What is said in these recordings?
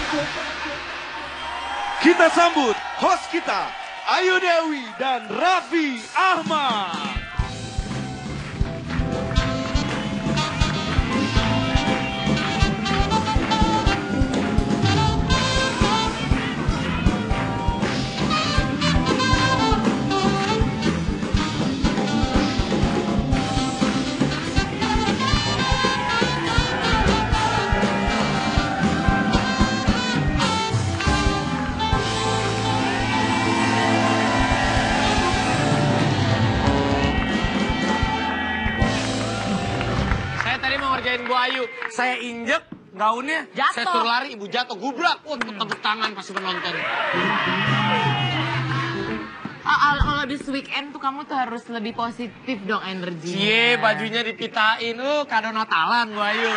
Kita sambut host kita, Ayu Dewi dan Raffi Ahmad. Bu Ayu, saya injek gaunnya, jatuh. Saya suruh lari, ibu jatuh, gubrak. Tepuk tangan pasti penonton. Kalau di weekend tuh kamu tuh harus lebih positif dong energinya. Cie, bajunya dipitain, kado Natalan Bu Ayu.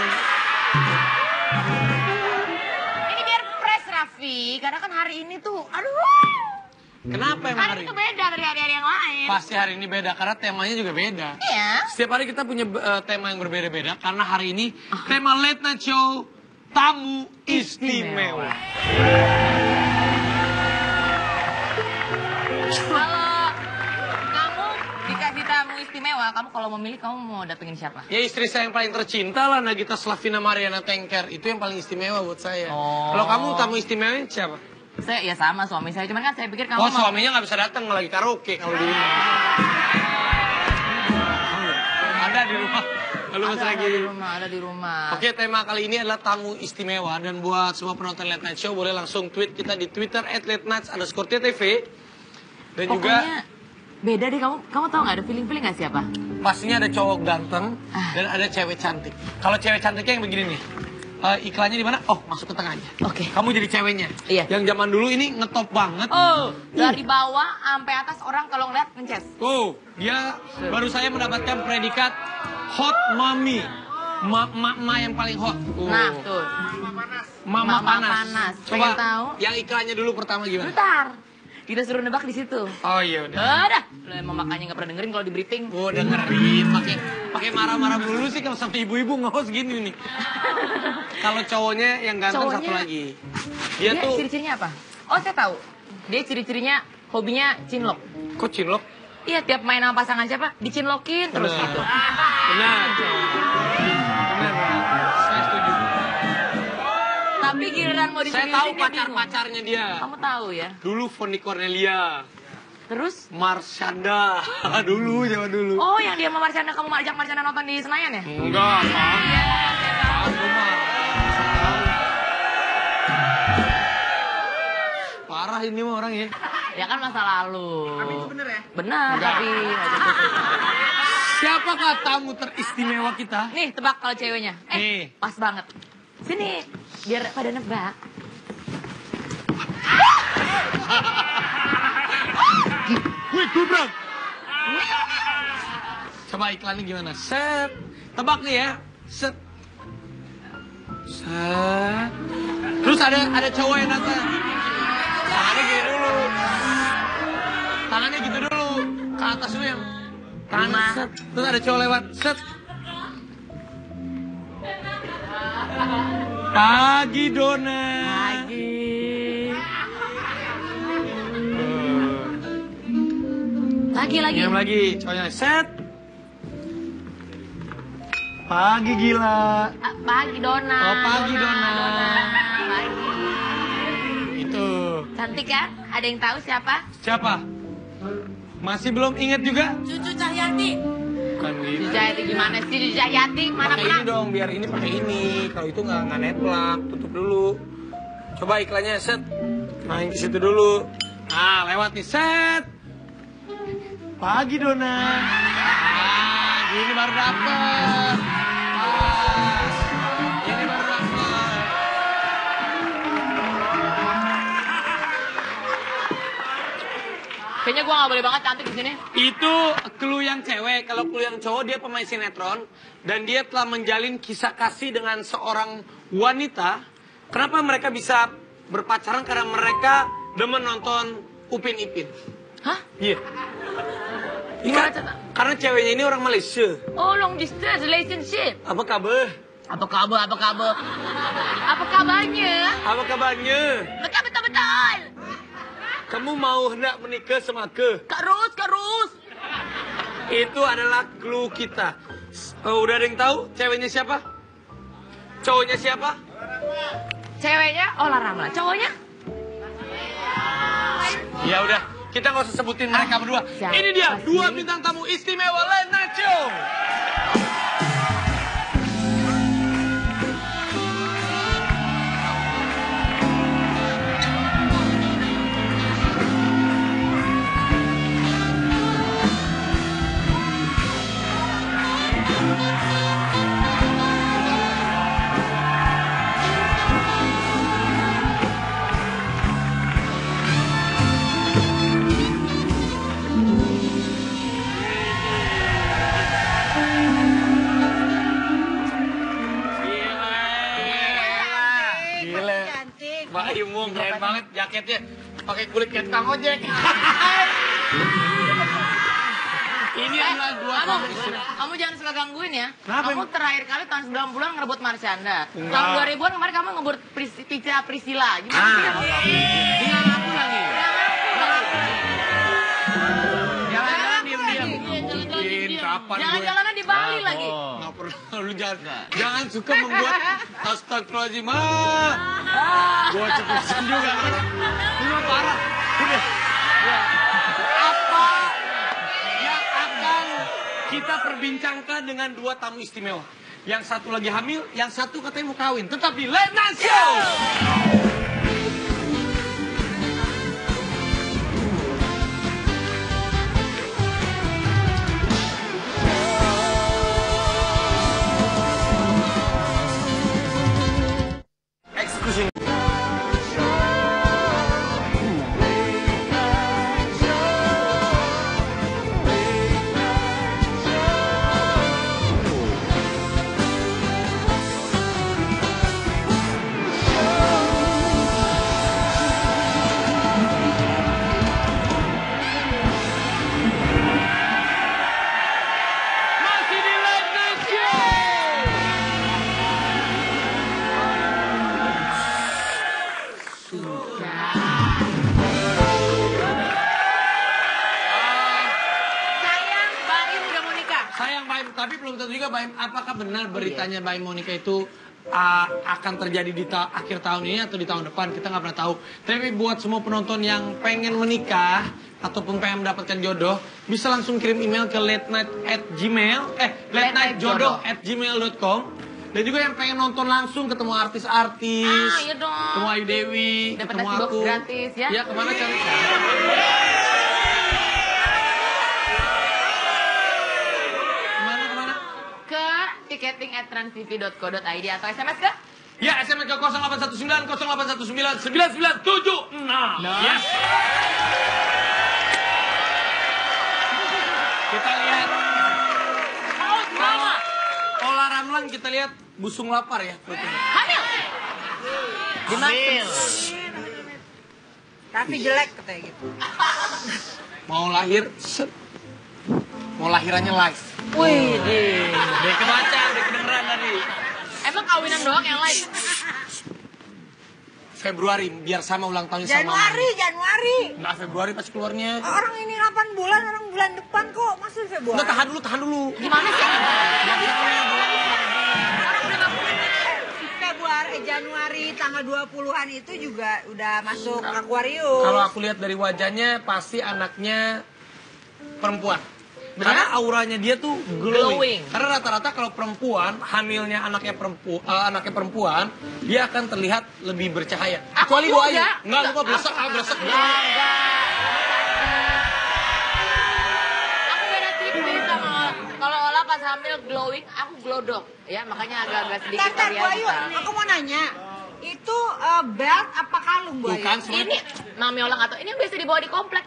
Ini biar fresh Raffi, karena kan hari ini tuh, aduh. Kenapa emang hari ini tuh beda dari hari-hari yang lain? Pasti hari ini beda, karena temanya juga beda. Iya. Setiap hari kita punya tema yang berbeda-beda, karena hari ini tema Late Night Show, tamu istimewa. Kalau kamu dikasih tamu istimewa, kamu kalau memilih kamu mau datengin siapa? Ya istri saya yang paling tercinta lah, Nagita Slavina Mariana Tengker. Itu yang paling istimewa buat saya. Oh. Kalau kamu tamu istimewanya siapa? Saya ya sama suami saya, cuman kan saya pikir kamu mau... suaminya nggak bisa datang, lagi karaoke kalau di rumah. Ada di rumah. Ada di rumah. Oke, tema kali ini adalah tamu istimewa. Dan buat semua penonton Late Night Show, boleh langsung tweet kita di Twitter @latennights_ttv. Dan pokoknya juga beda deh, kamu tahu nggak ada feeling nggak siapa? Pastinya ada cowok ganteng dan ada cewek cantik. Kalau cewek cantiknya yang begini nih. Iklannya di mana? Oh, masuk ke tengah aja. Oke. Kamu jadi ceweknya. Iya. Yang zaman dulu ini ngetop banget. Oh, dari bawah sampai atas orang kalau ngeliat ngeces. Oh, dia baru saya mendapatkan predikat hot mommy. Mama yang paling hot. Nah, tuh. Mama panas. Coba pengen tahu? Yang iklannya dulu pertama gimana? Bentar. Kita suruh nebak di situ. Oh iya udah. Udah. Lo emang makanya nggak pernah dengerin kalau di briefing. Oh, dengerin. Pakai marah-marah dulu sih kalau sampai ibu-ibu nge-host gini nih. Kalau cowoknya yang ganteng satu lagi. Dia tuh ciri-cirinya apa? Oh, saya tahu. Dia ciri-cirinya hobinya cinlok. Kok cinlok? Iya, tiap main sama pasangan siapa dicinlokin terus gitu. Benar. Saya setuju. Tapi giliran mau saya tahu pacar-pacarnya dia. Kamu tahu ya? Dulu Fonny Cornelia. Terus? Marshanda. Dulu, zaman dulu. Oh, yang dia sama Marshanda, kamu ajak Marshanda nonton di Senayan ya? Enggak, Pak. Iya, saya tahu. Parah ini mah orang ya. Ya kan masa lalu. Tapi itu bener ya? Benar, tapi. Siapakah tamu teristimewa kita? Nih, tebak kalau ceweknya. Nih. Pas banget. Sini, biar pada nebak. Wih, gubrak. Coba iklannya gimana? Set. Tebak nih ya. Set. Set. Terus ada cowok yang datang. Tangannya gitu dulu. Tangannya gitu dulu. Ke atas dulu yang. Tangannya set. Terus ada cowok lewat. Set. Pagi Dona. Lagi. Lagi. Diam lagi. Cowoknya set. Pagi Gila. Pagi Dona. Oh, pagi Dona. Pagi. Itu. Cantik kan? Ada yang tahu siapa? Siapa? Masih belum ingat juga? Cucu Cahyati. Bukan gitu. Cucu Cahyati gimana sih? Cucu Cahyati mana Pakai ini dong, biar ini pakai ini. Kalau itu nggak netplak, tutup dulu. Coba iklannya set. Main ke situ dulu. Nah, lewat nih set. Pagi Dona. Gini baru dapet. Ini baru dapet. Kayaknya gua nggak boleh banget cantik di sini. Itu clue yang cewek. Kalau clue yang cowok, dia pemain sinetron. Dan dia telah menjalin kisah kasih dengan seorang wanita. Kenapa mereka bisa berpacaran? Karena mereka demen nonton Upin Ipin. Hah? Iya. Gimana cerita? Karena ceweknya ini orang Malaysia. Oh, long distance relationship. Apa kabar? Apa kabar? Apa kabarnya? Apa kabarnya? Betul, betul, betul. Kamu mau hendak menikah sama aku? Kak Rus. Itu adalah clue kita. Udah ada yang tahu ceweknya siapa? Cowoknya siapa? Ceweknya Ola Ramlan. Cowoknya? Ya udah, kita nggak usah sebutin mereka berdua. siapa Ini dia sih? 2 bintang tamu istimewa Late Night Show. Gila. Mbak Imung keren banget jaketnya. Pakai kulit kayak tukang ojek. Ini adalah 2 tamu istimewa. Kamu jangan suka gangguin ya. Kenapa, Kamu Im? terakhir kali tahun 90-an ngerebut Marsyanda. Enggak. Tahun 2000-an kemarin kamu ngebut Priscilla. Gimana sih kamu? Tinggal aku lagi. Jalan-jalan diam-diam. Mungkin kapan gue... Jalan-jalannya di Bali lagi. Nggak pernah, lu jangan suka membuat astagfirullahaladzim. Gue cepusin juga. Ini mah parah. Udah. Apa yang akan kita perbincangkan dengan 2 tamu istimewa? Yang satu lagi hamil, yang satu katanya mau kawin. Tetap di Late Night Show! Eksekusi. Masih di Late Night Show! Sayang, Baim udah mau nikah. Sayang Baim, tapi belum tentu juga Baim, apakah benar beritanya Baim Monica itu akan terjadi di akhir tahun ini atau di tahun depan, kita nggak pernah tahu. Tapi buat semua penonton yang pengen menikah ataupun pengen mendapatkan jodoh, bisa langsung kirim email ke latenightjodoh@gmail.com. Dan juga yang pengen nonton langsung ketemu artis-artis, Iya dong. ketemu Ayu Dewi, Dapat ketemu nasi box aku. gratis ya. Ya, kemana cari? Kemana? Ke ticketing@transtv.co.id atau SMS ke? Ya, SMS ke 0819 0819 9976. Yes. Kita lihat. Kalau Ola Ramlan kita lihat busung lapar ya. Hamil. Hamil. Tapi jelek katanya gitu. Mau lahir, set. Mau lahirannya live. Wih, deh. Udah kebaca, udah kedengeran tadi. Emang kawinan doang yang lain? Februari, biar sama ulang tahunnya sama Januari. Nggak, Februari pasti keluarnya. Orang ini 8 bulan, orang bulan depan kok masih Februari. Nggak, tahan dulu. Gimana sih? Januari tanggal 20-an itu juga udah masuk akuarium. Kalau aku lihat dari wajahnya pasti anaknya perempuan. Karena auranya dia tuh glowing. Karena rata-rata kalau perempuan hamilnya anaknya perempuan, dia akan terlihat lebih bercahaya. Kecuali Bu Ayu. Enggak, lu kok besok. Aku beda tipis sama kalau Ola pas hamil glowing, aku glodok. Ya, makanya agak-agak sedikit Bentar, Bu Ayu, oriental. aku mau nanya. Itu belt apa kalung, Bu Ayu? Bukan Ini semuanya. Mami Ola nggak tahu. Ini yang biasa dibawa di komplek.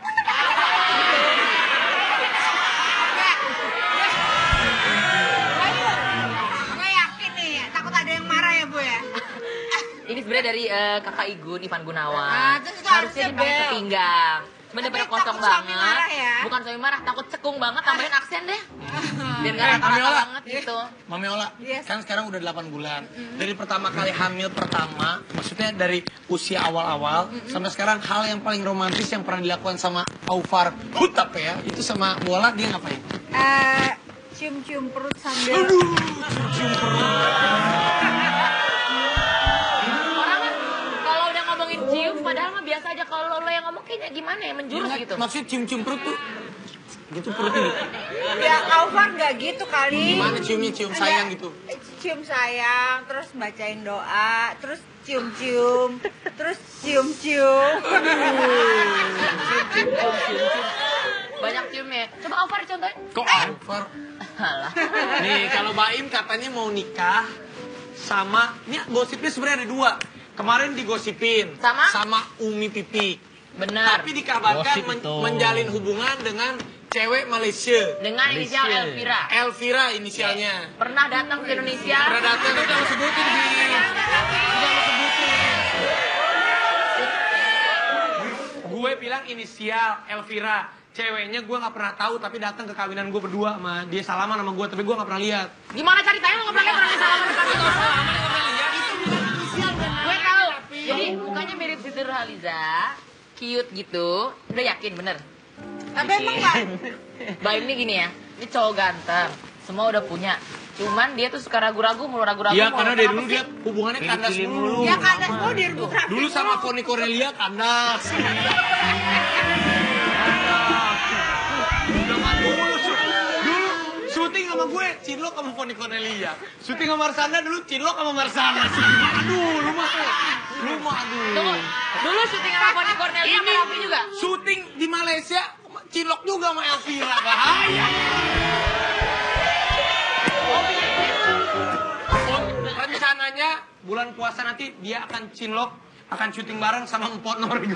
Gue yakin nih, takut ada yang marah ya, Bu ya? Ini sebenarnya dari kakak Igun, Ivan Gunawan. Ah, terus itu Harusnya harusnya dipakai ke bel. pinggang. Cuman daripada Tapi kosong takut suami banget. marah ya? Bukan suami marah, takut cekung banget, tambahin aksen deh. Biar gak rata-rata Amiola. banget gitu. Mami Ola, Yes. kan sekarang udah 8 bulan. Dari pertama kali hamil pertama, maksudnya dari usia awal-awal, sampai sekarang hal yang paling romantis yang pernah dilakukan sama Aufar Hutap ya, itu sama Bola dia ngapain? Cium-cium perut sambil Orang kan kalau udah ngomongin cium, padahal mah biasa aja. Kalau lo yang ngomong kayaknya gimana ya, menjurus gitu. Maksudnya cium-cium perut tuh, gitu perutnya gitu. ya Alvar nggak gitu kali. Gimana ciumnya, cium sayang gitu? Cium sayang, terus bacain doa, terus cium-cium, terus cium-cium. Banyak ciumnya. Coba Alvar contohin. Kok Aufar? Alah. Nih kalau Baim katanya mau nikah sama, ini gosipnya sebenarnya ada 2. Kemarin digosipin Sama? Umi Pipi. Benar. Tapi dikabarkan menjalin hubungan dengan cewek Malaysia. Dengan inisial Elvira. Elvira inisialnya. Pernah datang ke Indonesia. Pernah datang tuh udah lo sebutin, Bi. Udah lo sebutin. Gue bilang inisial Elvira. Ceweknya gue gak pernah tahu tapi datang ke kawinan gue berdua sama dia, salaman sama gue tapi gue gak pernah lihat. Gimana ceritanya lo nggak pernah lihat orang salaman sama itu? Gue tahu. Jadi mukanya mirip Siti Nurhaliza, cute gitu. Udah yakin bener? Tapi emang nggak? Baim ini gini ya, ini cowok ganteng, semua udah punya. Cuman dia tuh suka ragu-ragu, mulu ragu-ragu. Iya mulu. karena dari Kenapa dulu sih? dia hubungannya kandas mulu. Ya kandas mulu direbut-rebut. Dulu sama Foni Cornelia kandas. Udah mati mulu. Dulu syuting sama gue, Cinlok sama Foni Cornelia. Syuting sama Marsana dulu, Cinlok sama Marsana. Aduh, lu mah aduh. Tunggu, dulu syuting sama Foni Cornelia sama Raffi juga? Syuting di Malaysia, Cinlok juga sama Elvira. Bahaya. Rencananya bulan puasa nanti dia akan Cinlok, akan syuting bareng sama Empot Norgo.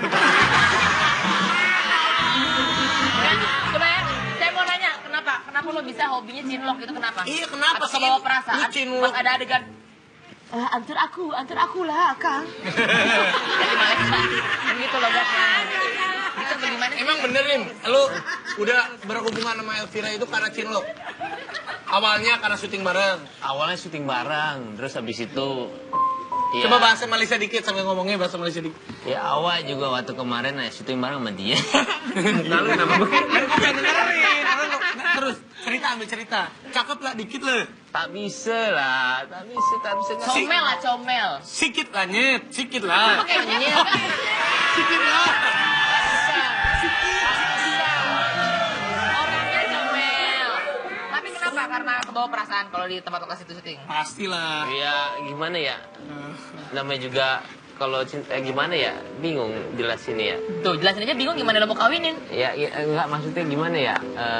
Coba ya, saya mau nanya, kenapa lo bisa hobinya cinlok itu kenapa? Iya, kenapa Atau sih? bawa perasaan? Lu cinlok. Pas ada adegan, antar aku lah, Kang. Jadi Malaysia, gitu loh gaknya. Itu bagaimana sih? Emang bener nih, lu udah berhubungan sama Elvira itu karena Cinlok? Awalnya karena syuting bareng. Awalnya syuting bareng, terus habis itu ya, Coba bahasa Malaysia dikit sambil ngomongnya bahasa Malaysia dikit. ya awal juga waktu kemarin syuting bareng sama dia. Lalu kenapa? Kan gue pengen dengerin. Terus ambil cerita. Cakep lah dikit lah. Tak bisa lah, tak bisa. Comel lah, comel. Sikit lah nyet, sikit lah. Pakai nyel kan? Sikit lah. Orangnya comel. Tapi kenapa? Karena kebawa perasaan kalau di tempat lokasi itu syuting. Pastilah. Ya gimana ya, namanya juga kalau cinta gimana ya, bingung jelasin ya. Tuh, jelasin aja bingung gimana lo mau kawinin. Ya enggak, maksudnya gimana ya,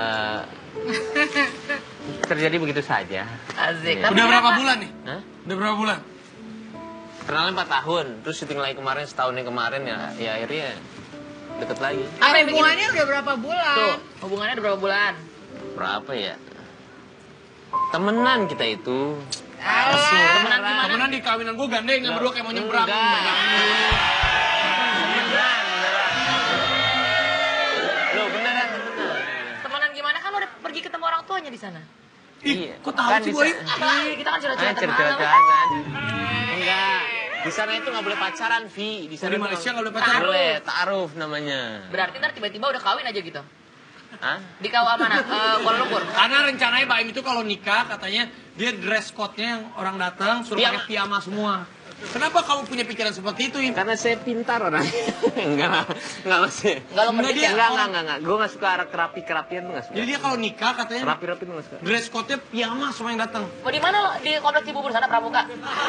terjadi begitu saja. Asik. Iya. Tapi Udah berapa kenapa? bulan nih? Hah? Udah berapa bulan? Kenalnya 4 tahun, terus syuting lagi kemarin, setahun yang kemarin ya akhirnya deket lagi. Apa yang bikin? Hubungannya udah berapa bulan? Tuh, hubungannya udah berapa bulan? Berapa ya? Temenan kita itu. Temenan gimana? Temenan di kawinan gue gandeng yang berdua kayak mau nyebrang. Lo beneran. Temenan gimana kan lo udah pergi ketemu orang tuanya di sana? Ih, kok tahu Kan sih di boy? sana- Ih, kita kan curhat-curhat malam. Cerita-ceritakan. Enggak. Di sana itu nggak boleh pacaran, Vi. Di sana Di tuh Malaysia nggak boleh pacaran? Boleh, ta'aruf namanya. Berarti ntar tiba-tiba udah kawin aja gitu? Hah? Di KUA mana? Kuala Lumpur? Karena rencananya Baim itu kalau nikah katanya dia dress code-nya yang orang datang suruh Piyama. pakai piyama semua. Kenapa kamu punya pikiran seperti itu, Im? Karena saya pintar orang. Enggak lah. Enggak masih. Enggak lo Enggak, ngerti dia- ya? Enggak. Gue nggak suka arah kerapi-kerapian tuh nggak suka. Jadi dia kalau nikah katanya Rapi-rapi tuh nggak suka. dress code-nya piyama semua yang datang. Mau di mana lo? Di kompleks Cibubur sana Pramuka?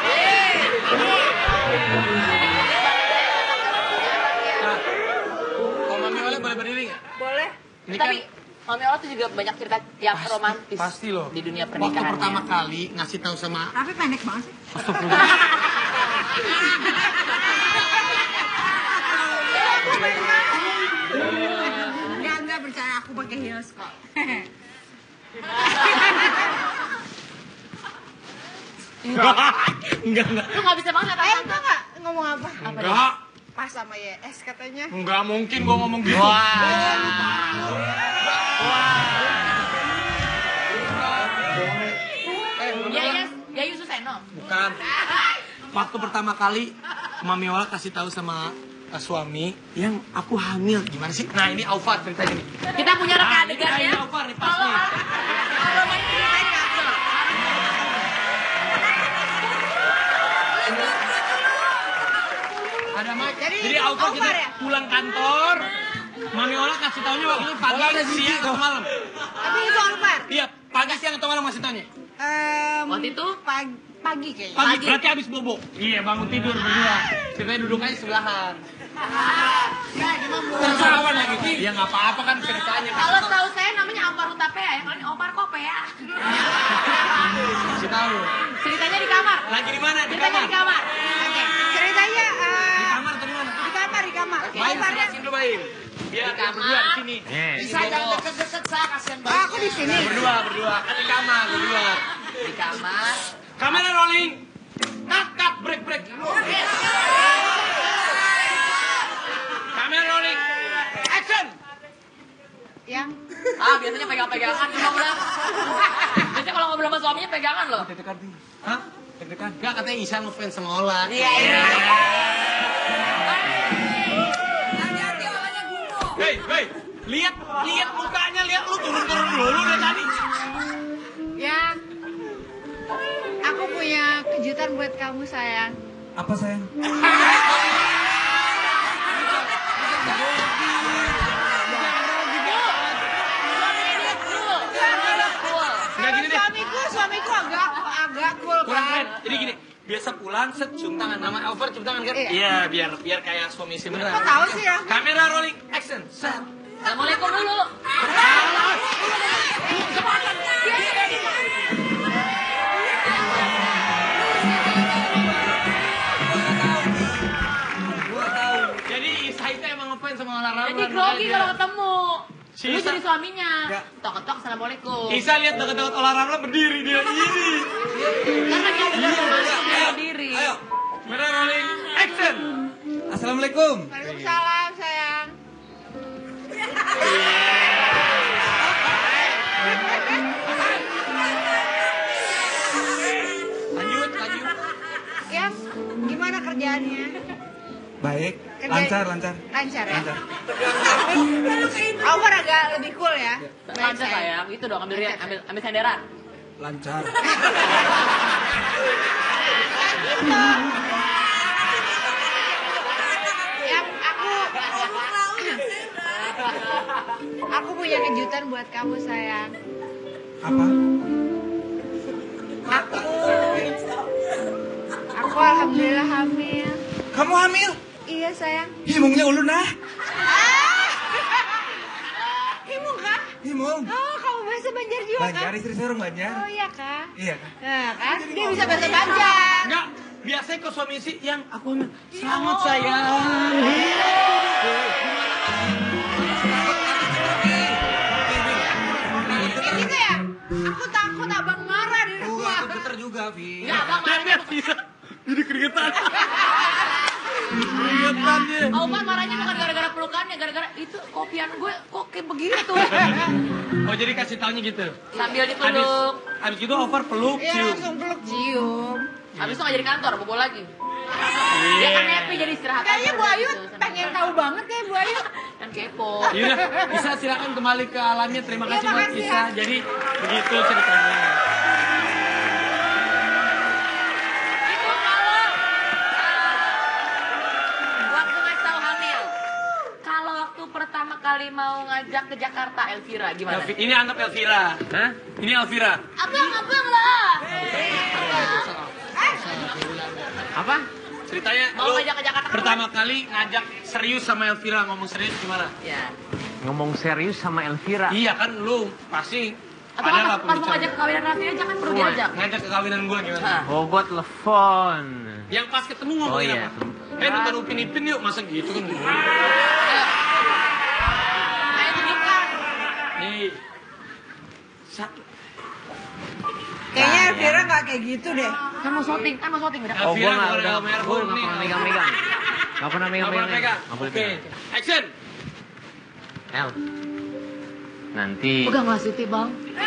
Nah, kalau Mami Oleh boleh berdiri nggak? Boleh. Ini Tapi Mami Ola tuh juga banyak cerita yang romantis pasti loh. di dunia Waktu pernikahannya. pertama kali ngasih tahu sama Tapi pendek banget sih. Enggak bercanda, aku pakai heels kok. enggak. Lu gak bisa banget Enggak ngomong apa? Enggak. Pas sama YS katanya. Enggak mungkin gua ngomong gitu. Yayu Suseno. Bukan. Waktu pertama kali Mami Ola kasih tahu sama suami yang aku hamil. Gimana sih? Nah, ini Alfa ceritanya nih. Kita punya rekan Ini adegan ya. Alfa nih pas nih. Kalau main ceritain kasur. Ada Mike. Jadi Alfa Alfa kita ya? pulang kantor. Mami Ola kasih taunya waktu itu pagi, siang atau malam. Tapi itu Alvar. Iya, pagi, siang atau malam kasih taunya. Waktu itu Pagi kayaknya. Pagi, berarti habis bobo. Iya, bangun tidur berdua. Ceritanya duduk aja sebelahan. Tersawan lagi. Ya nggak apa-apa kan ceritanya. kalau tahu saya namanya Ampar Utapea ya. Kalau ini Ampar Kopea. Kasih tahu. Ceritanya di kamar. Lagi di mana? Di Ceritanya kamar. di kamar. Oke. Ceritanya Di kamar atau di mana? di kamar. Baim, Alvarnya. jelasin dulu Baim. Biar Di kamar. berdua di sini. Bisa jangan deket-deket saya kasihan banget. Aku di sini. Berdua. Kan di kamar, berdua. Di kamar. Kamera rolling. Cut, break. Kamera rolling. Action. Yang Biasanya pegang-pegangan ngobrol. Biasanya kalau ngobrol sama suaminya pegangan loh. Hah? Deg-degan? Enggak, katanya Isa ngefans sama Ola. Iya. Hei, lihat mukanya, lihat lu turun dulu dari tadi. yang aku punya kejutan buat kamu sayang. Apa sayang? Nggak gini deh. Suamiku agak cool Kurang kan. keren. Jadi gini, biasa pulang set cium tangan, nama Alvar cium tangan kan? Iya. Iya, biar kayak suami istri beneran. Kok tahu sih ya? Kamera rolling, action, set. Assalamualaikum dulu. Jadi Isa itu emang ngefans sama olahraga. Jadi grogi kalau ketemu. Si Lu Isa- jadi suaminya. Ya. Tok-tok assalamualaikum. Isa lihat deket-deket olahraga berdiri dia ini. Karena dia berdiri. Ayo, kamera rolling, action. Assalamualaikum. Waalaikumsalam sayang. Lanjut. Yang gimana kerjaannya? Baik. Kerja- Lancar. Lancar ya? Lancar. Alvar agak lebih cool ya? Lancar sayang, itu dong ambil senderan. Lancar. Yang aku punya kejutan buat kamu sayang. Apa? Aku alhamdulillah hamil. Kamu hamil? Iya sayang. Himungnya ulun nah. Himung kah? Himung. Oh kamu bahasa Banjar juga Banjar, kan? istri saya orang Banjar. Oh iya kah? Iya kan? Nah kan dia bisa bahasa Banjar. Enggak, biasanya kok suami istri yang aku hamil. Selamat sayang. Kayak gitu ya? Aku takut abang marah di rumah. Aku geter juga, Vi. Ya, Bang, Lihat bisa. Jadi keringetan. Keringetan dia. Omar marahnya bukan gara-gara pelukannya, gara-gara itu kopian gue kok kayak begitu. Oh jadi kasih taunya gitu. Sambil dipeluk. Abis itu over peluk, Iya cium. langsung peluk cium. Habis itu nggak jadi kantor, bobo lagi. Dia kan happy jadi istirahat. Kayaknya Bu aja Ayu gitu, sama pengen dia. tahu banget kayak Bu Ayu. Kan kepo. Yaudah, bisa silakan kembali ke alamnya. Terima kasih buat makasih Isa. ya. Jadi begitu ceritanya. Itu kalau waktu ngasih tahu hamil. Kalau waktu pertama kali mau ngajak ke Jakarta Elvira gimana? Ini anggap Elvira. Hah? Ini Elvira. Abang lah. Apa? Ceritanya Mau lu ngajak ke Jakarta pertama kali ngajak serius sama Elvira, ngomong serius gimana? Ya. Ngomong serius sama Elvira. Iya kan lu pasti Atau ada lah pas mau ngajak kawinan Raffi aja kan perlu diajak. ngajak ke kawinan gua gimana? Ah. Oh, buat telepon. Yang pas ketemu ngomong Oh, iya. apa? Nonton Upin Ipin yuk, masa gitu kan? Ayo tunjukkan. Nih. Satu. Kayaknya Elvira nggak kayak gitu deh. Kan mau syuting udah. Oh, gue Elvira nggak bukan udah, Elvira gue Murni. nggak pernah megang-megang. Nggak pernah Nggak pernah megang-megang. pegang. Nggak boleh Oke, pegang. action. El, nanti Pegang lah Siti bang.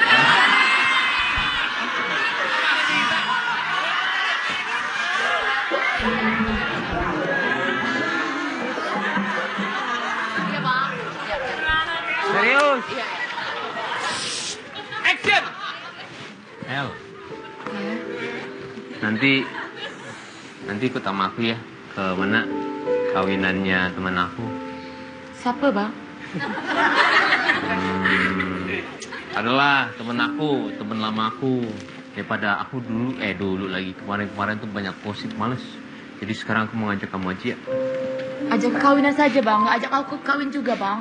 Iya bang. serius. Iya. Action. El, nanti ikut sama aku ya ke mana kawinannya teman aku. Siapa bang? Adalah temen aku, temen lama aku. Daripada aku dulu lagi kemarin tuh banyak gosip males. Jadi sekarang aku mau ngajak kamu aja. Ajak ke kawinan saja bang, nggak ajak aku kawin juga bang.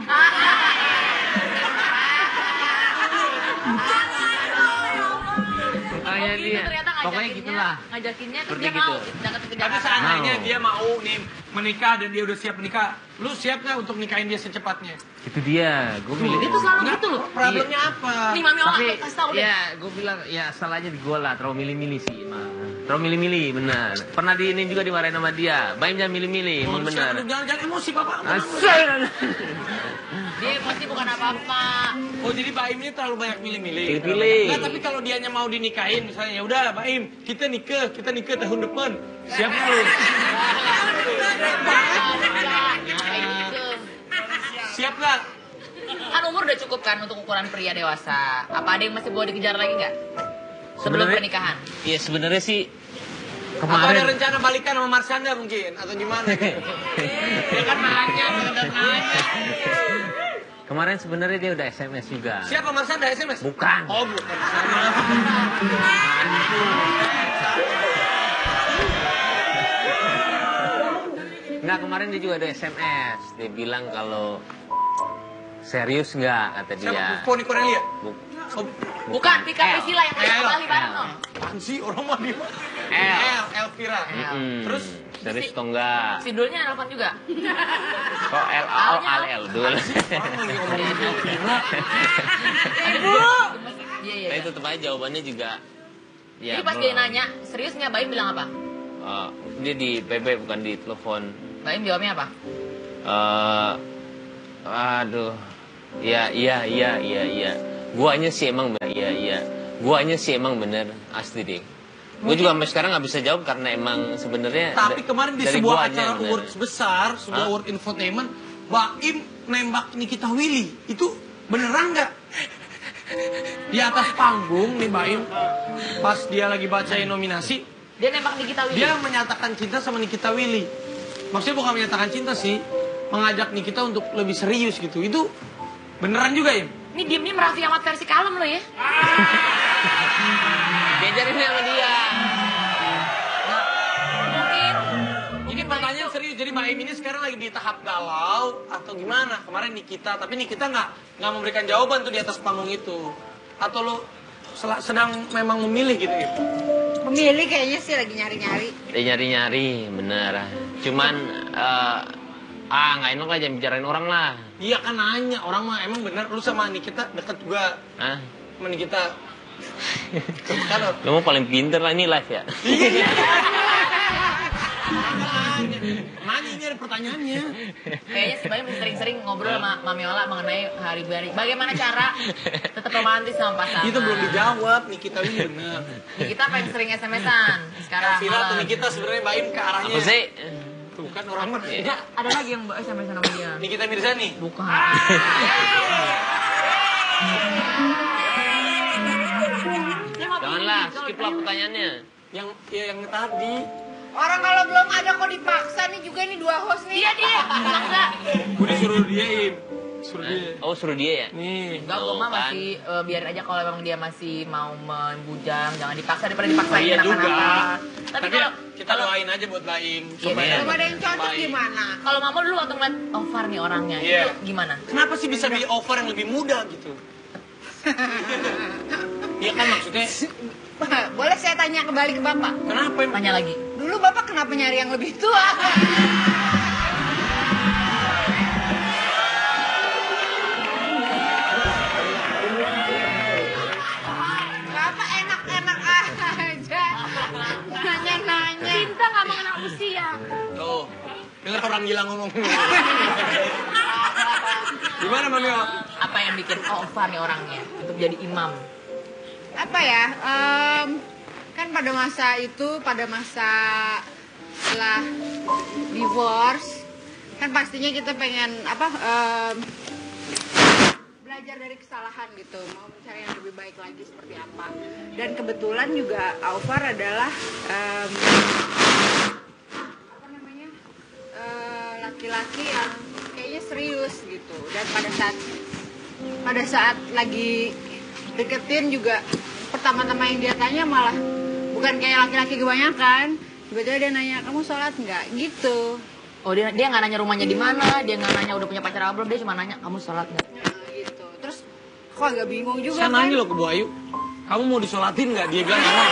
Pokoknya dia, pokoknya gitulah. Ngajakinnya terus Seperti dia gitu. mau datang ke Tapi Jakarta. seandainya Mau. dia mau nih menikah dan dia udah siap menikah, lu siap nggak untuk nikahin dia secepatnya? Itu dia, gue milih. Dia tuh selalu Nggak, gitu loh. problemnya apa? Nih mami Ola Tapi kasih tahu deh. ya gue bilang ya salahnya di gue lah, terlalu milih-milih sih mah. Terlalu milih-milih, benar. Pernah di ini juga dimarahin sama dia. Baim jangan milih-milih, emang benar. Jangan emosi bapak. Asal. Dia pasti bukan apa-apa. Oh jadi Baim ini terlalu banyak milih-milih. Pilih-pilih. Nggak, tapi kalau dianya mau dinikahin misalnya, ya udah Baim, kita nikah tahun depan. Siap nggak lu? Siap nggak? Kan umur udah cukup kan untuk ukuran pria dewasa. Apa ada yang masih boleh dikejar lagi nggak? Sebelum Sebenarnya- pernikahan. Iya sebenarnya sih Atau ada kemarin. rencana balikan sama Marsanda mungkin atau gimana? Dia kan nanya, sekedar nanya. Kemarin sebenarnya dia udah SMS juga. Siapa Marsanda SMS? Bukan. Oh bukan. Enggak, kemarin dia juga ada SMS. Dia bilang kalau serius nggak kata dia. Siapa? Poni Cornelia? Bu- Oh, Bukan, Pika El. Priscilla yang kayak El. Bali bareng dong. apaan sih orang mah dia? El. Elvira. Mm-mm. Terus serius atau enggak? Sidulnya nelfon juga. Kok L dulu. Iya, iya. Tapi tetap aja jawabannya juga. Ya, Jadi pas belum. dia nanya, serius nggak Baim bilang apa? Dia di PB bukan di telepon. Baim jawabnya apa? Aduh. Iya. Guanya sih emang bener. Iya. Guanya sih emang bener. Asli deh. Gue juga sampai sekarang nggak bisa jawab karena emang sebenarnya. tapi kemarin di dari sebuah guanya acara bener. awards besar, sebuah Hah? award infotainment, Baim nembak Nikita Willy. Itu beneran nggak? Di atas panggung nih Baim, pas dia lagi bacain nominasi, Dia nembak Nikita Willy. dia menyatakan cinta sama Nikita Willy. Maksudnya bukan menyatakan cinta sih, mengajak Nikita untuk lebih serius gitu. Itu beneran juga ya? Ini diem-diem Raffi Ahmad versi kalem lo ya. Diajarin sama dia. Mungkin. Ini pertanyaan serius. Jadi Baim ini sekarang lagi di tahap galau atau gimana? Kemarin Nikita, tapi Nikita nggak memberikan jawaban tuh di atas panggung itu. Atau lo sedang memang memilih gitu ya? Pemilih kayaknya sih lagi nyari-nyari. Dia nyari-nyari, bener. Cuman, nggak enak lah jangan bicarain orang lah. Iya kan nanya, orang mah emang bener lu sama Nikita deket juga. Hah? Sama Nikita. Kan Lo mau paling pinter lah ini live ya? nanya ini ada pertanyaannya. Kayaknya sebenarnya sering-sering ngobrol sama Mami Ola mengenai hari-hari. Bagaimana cara tetap romantis sama pasangan. Itu belum dijawab, Nikita ini bener. Kita pengen sering SMS-an sekarang. Elvira atau malam. Nikita sebenarnya Baim ke arahnya. Apa sih? Tuh kan orang mah. Ada lagi yang SMS-an sama dia. Nikita Mirzani. Bukan. Janganlah, skip lah pertanyaannya. Yang yang tadi. Orang kalau belum ada kok dipaksa nih juga nih dua host nih. Iya dia. Enggak. Gue disuruh dia Im. Suruh dia. Oh, suruh dia ya? Nih. Enggak, gue mah Kan. masih biarin aja kalau memang dia masih mau membujang, jangan dipaksa daripada dipaksain Iya juga. kenapa-napa. Tapi Tapi kalau kita doain aja buat Baim. Iya, Supaya iya. Kalau ada yang cocok baik. gimana? kalau mama dulu waktu ngeliat Ovar nih orangnya, Iya. itu gimana? Kenapa sih bisa beli over yang lebih muda gitu? Iya kan maksudnya. Boleh saya tanya kembali ke Bapak? Kenapa emang? Tanya lagi. Dulu Bapak kenapa nyari yang lebih tua? Bapak enak-enak orang gila ngomong. Gimana Mami? Apa yang bikin Ova nih orangnya untuk jadi imam? Apa ya? Kan pada masa itu, pada masa setelah divorce, kan pastinya kita pengen belajar dari kesalahan gitu, mau mencari yang lebih baik lagi seperti apa. Dan kebetulan juga Alvar adalah laki-laki yang kayaknya serius gitu. Dan pada saat lagi deketin juga, pertama-tama yang dia tanya malah bukan kayak laki-laki kebanyakan. Tiba-tiba dia nanya, kamu sholat nggak? Gitu. Oh, dia nggak nanya rumahnya di mana, dia nggak nanya udah punya pacar apa belum, dia cuma nanya kamu sholat nggak? Nah, gitu. Terus kok agak bingung juga Saya kan? nanya loh ke Bu Ayu, kamu mau disolatin nggak? Dia bilang nggak mau.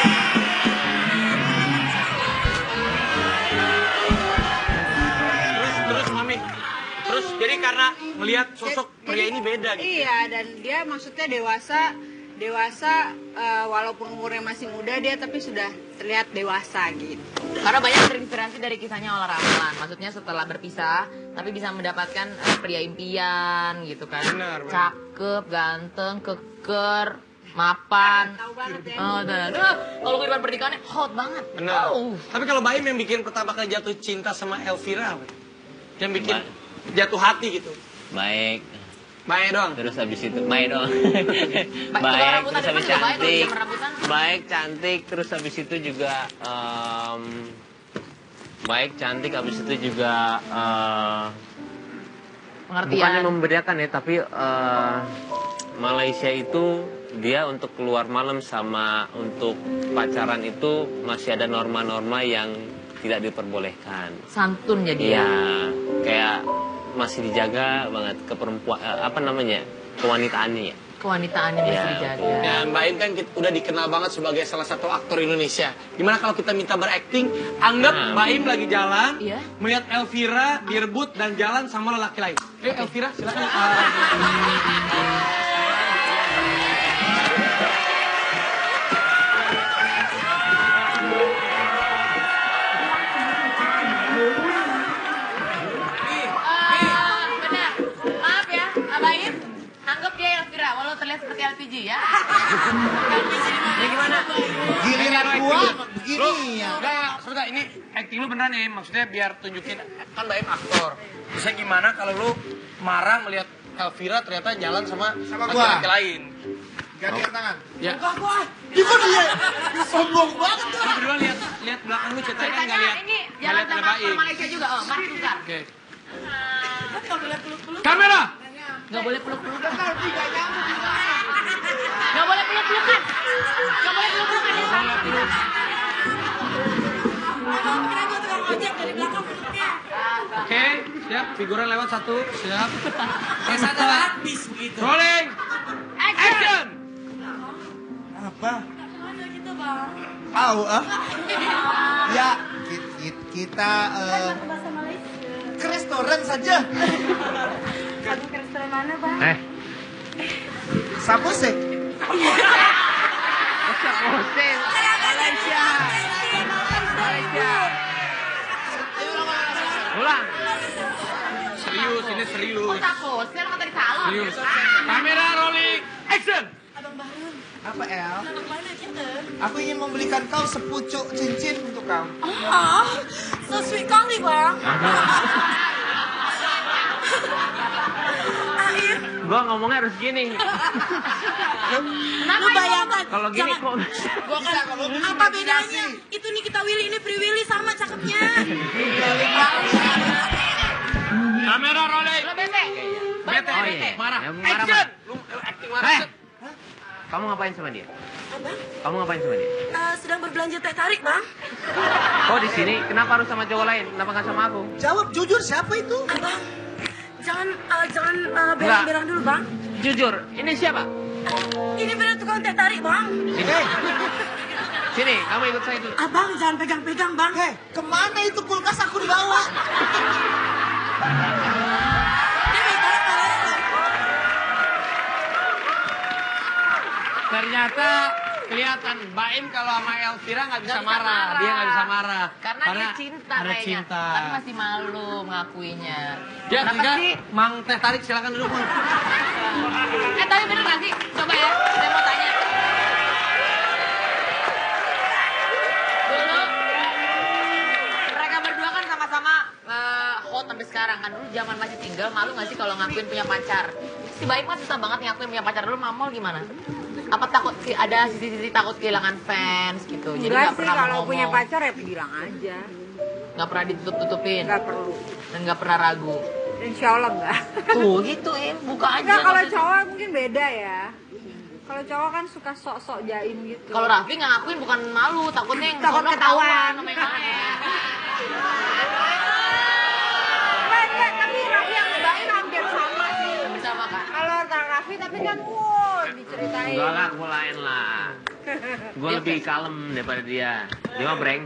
Terus Mami, terus jadi karena melihat sosok pria ini beda gitu. Iya, dan dia maksudnya dewasa walaupun umurnya masih muda dia tapi sudah terlihat dewasa gitu. Karena banyak terinspirasi dari kisahnya Ola Ramlan. Maksudnya setelah berpisah, tapi bisa mendapatkan pria impian gitu kan. Benar. Cakep, ganteng, keker, mapan. Tahu banget ya. Oh, kalau kehidupan pernikahannya hot banget. Benar. Oh. Tapi kalau Baim yang bikin pertama kali jatuh cinta sama Elvira, apa? Yang bikin jatuh hati gitu. Baik. Baik doang. Terus habis itu baik dong. Tukang Baik, rambutan terus habis juga baik, cantik. tukang rambutan. Baik, cantik, terus habis itu juga baik, cantik, habis itu juga bukannya Pengertian. membedakan ya, tapi Malaysia itu dia untuk keluar malam sama untuk pacaran itu masih ada norma-norma yang tidak diperbolehkan. Santun jadi ya. Iya, kayak masih dijaga banget ke perempuan kewanitaannya ya. Kewanitaannya masih Ya, dijaga. Dan Mbak Im kan udah dikenal banget sebagai salah satu aktor Indonesia. Gimana kalau kita minta berakting? Anggap Nah. Mbak Im lagi jalan, Iya. melihat Elvira direbut dan jalan sama lelaki lain. Elvira silakan. Benar. Maaf ya, Abaim. Anggap dia Elvira, walau terlihat seperti LPG ya. Ini gimana? Giliran gua begini ya. Enggak, sebentar, ini acting lu beneran ya, maksudnya biar tunjukin kan Mbak Im aktor. Bisa gimana kalau lu marah melihat Elvira ternyata jalan sama gua. laki-laki lain? Gantian tangan. Ya. Itu dia. Sombong banget tuh. Lu berdua lihat belakang lu ceritanya kan nggak Ceritanya lihat. ini nggak jalan lihat ada sama Mbak aktor Im. Malaysia juga, oh, Mark Sungkar. Oke. Kamera. Nggak boleh peluk-pelukan. Nggak boleh peluk-pelukan. Nggak boleh peluk-pelukan. Ini sama. Oke, siap. Figuran lewat satu, siap. Satu habis begitu. Rolling. Action. Apa? Tahu ah? Ya, kita ke restoran saja. Ke restoran mana, Bang? Sabose. Malaysia. Ulang. Serius, ini serius. Oh, takut. Saya orang tadi salah. Serius. Kamera rolling. Action. Apa El? Aku ingin membelikan kau sepucuk cincin untuk kau. So sweet kali, Bang. Gua ngomongnya harus gini. Kenapa bayangkan? Kalau gini kok Apa bedanya? Itu nih kita Willy, ini Free Willy sama cakepnya. Kamera rolling. Lo bete? Bete. Oh, iya. Marah. Ya, marah, Action. Lu acting marah. action. kamu ngapain sama dia? Kamu ngapain sama dia? Sedang berbelanja teh tarik, Bang. Oh di sini, kenapa harus sama cowok lain? Kenapa nggak sama aku? Jawab jujur, siapa itu? Abang, jangan Enggak. berang dulu, Bang. Jujur, ini siapa? Ini benar tukang teh tarik, Bang. Sini, kamu ikut saya dulu. Abang, jangan pegang-pegang, Bang. Kemana itu kulkas aku dibawa? Ternyata kelihatan. Baim kalau sama Elvira nggak bisa marah. Dia nggak bisa marah. Karena dia cinta ada kayaknya. cinta. Tapi masih malu ngakuinya. Ya, Kenapa Tiga, sih? Mang Teh Tarik silakan duduk, Mang. Tapi bener gak sih? Coba ya, saya mau tanya. Dulu, mereka berdua kan sama-sama hot sampai sekarang kan. Dulu zaman masih single, malu gak sih kalau ngakuin punya pacar? Si Baim kan susah banget ngakuin punya pacar. Dulu Mamol gimana? Apa takut sih ada sisi-sisi takut kehilangan fans gitu? Jadi Enggak gak sih, pernah kalau ngomong. punya pacar ya bilang aja. Gak pernah ditutup-tutupin. Nggak perlu. Dan gak pernah ragu. Insya Allah enggak. Tuh gitu buka aja. Enggak, kalau cowok mungkin beda ya. Kalau cowok kan suka sok-sok jaim gitu. Kalau Raffi nggak ngakuin bukan malu, takutnya yang Takut sono ketahuan. sama yang lain. Enggak, tapi Raffi yang Baim hampir sama sih. Sama kan? Kalau Raffi tapi kan diceritain. Enggak lah, gue lain lah. Gue lebih kalem daripada dia. Dia mah breng.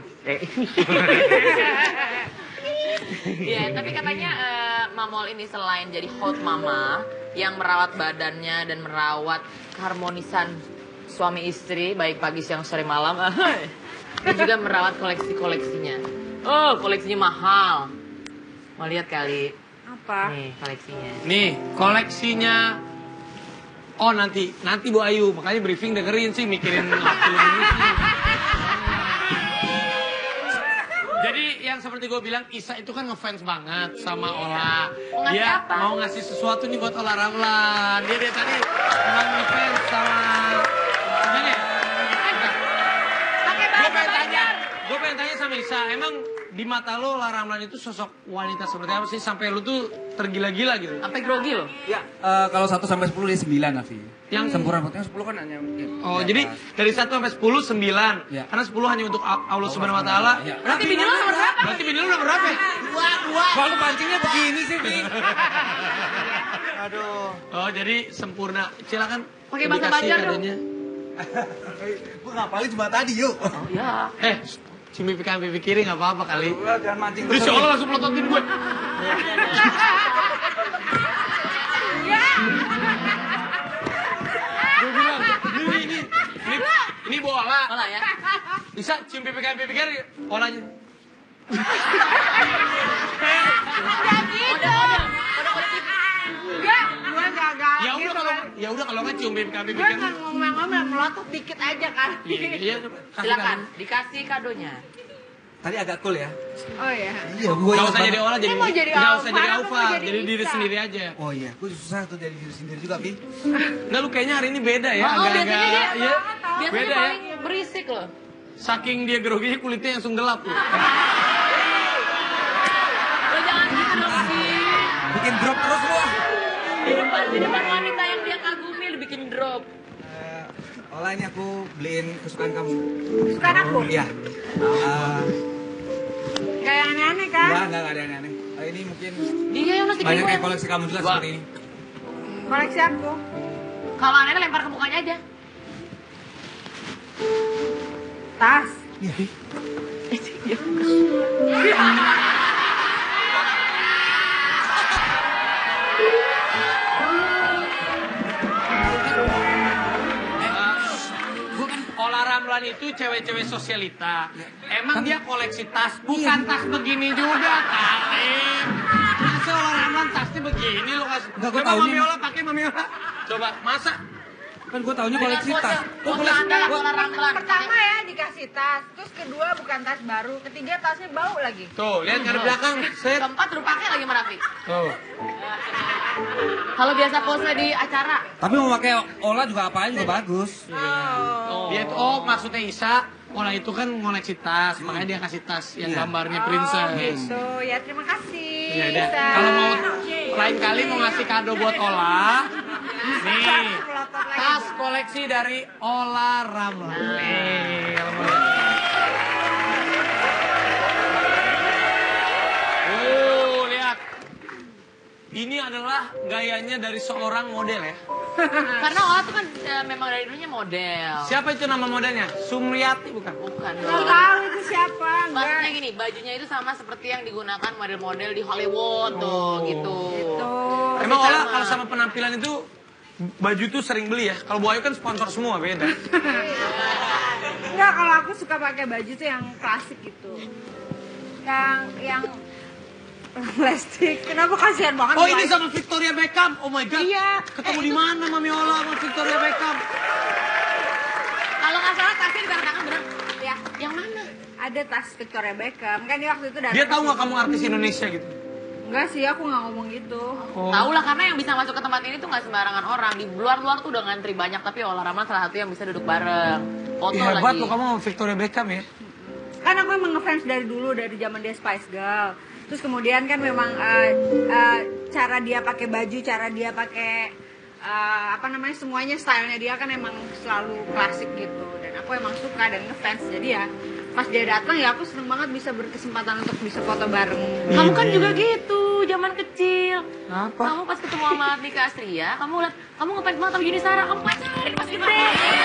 Iya, tapi katanya Mamol ini selain jadi hot mama yang merawat badannya dan merawat keharmonisan suami istri baik pagi, siang, sore, malam, dia juga merawat koleksinya. Oh, koleksinya mahal. Mau lihat kali? Apa? Nih koleksinya. Nih, koleksinya. Oh, nanti Bu Ayu. Makanya briefing dengerin sih, mikirin waktu ini sih. Jadi yang seperti gue bilang, Isa itu kan ngefans banget sama Ola. Mau ngasih Dia apa? mau ngasih sesuatu nih buat Ola Ramlan. Dia tadi emang ngefans sama... Gimana ya? Gue pengen tanya sama Isa, emang di mata lo Ola Ramlan itu sosok wanita seperti apa sih? Sampai lo tuh tergila-gila gitu. Sampai grogi loh. Ya, kalau 1 sampai 10 dia 9 Afi. Yang Sempurna buatnya 10 kan hanya Oh, ya, jadi pas. dari 1 sampai 10, 9. Ya. Karena 10 hanya untuk Allah Subhanahu wa Ta'ala. Ya. Berarti bini lo nomor berapa? Berarti bini lu nomor berapa? Kalau pancingnya begini sih, Fi. Aduh. Oh, jadi sempurna. Silakan. Pakai bahasa dikasih Banjar dong. kadonya. Gue ngapalin cuma tadi, yuk. Oh ya. Cium pipi kanan pipi kiri nggak apa-apa kali. Jangan mancing Insya Allah langsung pelototin gue. Gue bilang, ini bola. Olah ya. Bisa cium pipi kanan pipi kiri, polanya. Enggak, gue gagal. Ya udah kalau nggak cium pipi kanan pipi Gue kiri. kan ngomong-ngomong melotot dikit aja kan. Iya, Silakan dikasih kadonya. Tadi agak cool ya. Oh iya. Iya, gue Gak usah jadi Ola, jadi mau jadi nggak Alfa, usah jadi apa Alfa, mau jadi jadi diri Isa? sendiri aja. Oh iya, gue susah tuh jadi diri sendiri juga, Pi. Nggak, lu kayaknya hari ini beda ya, Oh, biasanya dia ya, biasanya beda ya. paling berisik loh. Saking dia groginya kulitnya langsung gelap loh. Lo jangan gitu dong sih. Bikin drop terus lu. Di depan wanita yang dia kagumi lo bikin drop. Ola, ini aku beliin kesukaan kamu. Kesukaan aku? Iya. Kayak aneh-aneh kan? Enggak ada aneh-aneh. Ini mungkin Dia yang nasi banyak gue. kayak koleksi kamu juga seperti ini. Koleksi aku. Kalau aneh lempar ke mukanya aja. Tas. Iya, Pi. Ola Ramlan itu cewek-cewek sosialita. Emang dia koleksi tas, bukan tas begini juga kali. Masa Ola Ramlan tasnya begini lo kasih? Enggak, gua Coba taunya- Mami Ola pakai Mami Ola. Coba, masa? Kan gue taunya koleksi tas. Foto anda Ola Ramlan. Pertama ya dikasih tas, terus kedua bukan tas baru, ketiga tasnya bau lagi. Tuh, lihat ngadep belakang. Set. Keempat lu pakai lagi sama Raffi. Tuh. Kalau biasa pose di acara. Tapi mau pakai Ola juga apaan juga bagus. Dia itu, maksudnya Isa, Ola itu kan ngoleksi tas, makanya dia kasih tas yang Iya. gambarnya Oh princess. gitu, ya terima kasih. Ya udah. Isa. Kalau mau lain kali mau ngasih kado buat Ola, nih tas koleksi dari Ola Ramlan. Nih, kalau mau lihat. Lihat. Ini adalah gayanya dari seorang model ya. Karena Ola tuh kan memang dari dulunya model. Siapa itu nama modelnya? Sumriyati bukan? Bukan Nggak dong. tahu itu siapa. Maksudnya Enggak. gini, bajunya itu sama seperti yang digunakan model-model di Hollywood tuh, gitu. Tuh. Emang Ola kalau sama penampilan itu baju tuh sering beli ya? Kalau Bu Ayu kan sponsor semua beda. Enggak, kalau aku suka pakai baju tuh yang klasik gitu. Yang plastik. Kenapa kasihan banget? Oh, ini sama Victoria Beckham. Oh my god. Iya. Ketemu di mana Mami Ola sama Victoria Beckham? Kalau nggak salah tasnya di tangan bener. Ya, Yang mana? ada tas Victoria Beckham. Kan dia waktu itu datang. Dia tahu nggak kamu artis Indonesia gitu? Enggak sih, aku nggak ngomong gitu. Oh. Tahu lah, karena yang bisa masuk ke tempat ini tuh nggak sembarangan orang. Di luar-luar tuh udah ngantri banyak, tapi Ola Ramlan salah satu yang bisa duduk bareng. Foto Ih, hebat lagi. tuh kamu sama Victoria Beckham ya. Kan aku emang ngefans dari dulu, dari zaman dia Spice Girl. Terus kemudian kan memang cara dia pakai baju, cara dia pakai semuanya stylenya dia kan emang selalu klasik gitu. Dan aku emang suka dan ngefans. Jadi ya pas dia datang ya aku seneng banget bisa berkesempatan untuk bisa foto bareng. Kamu kan juga gitu, zaman kecil. Apa? Kamu pas ketemu sama Ardika Astria, kamu lihat, kamu ngefans banget sama Yuni Sara, kamu pacarin pas gede.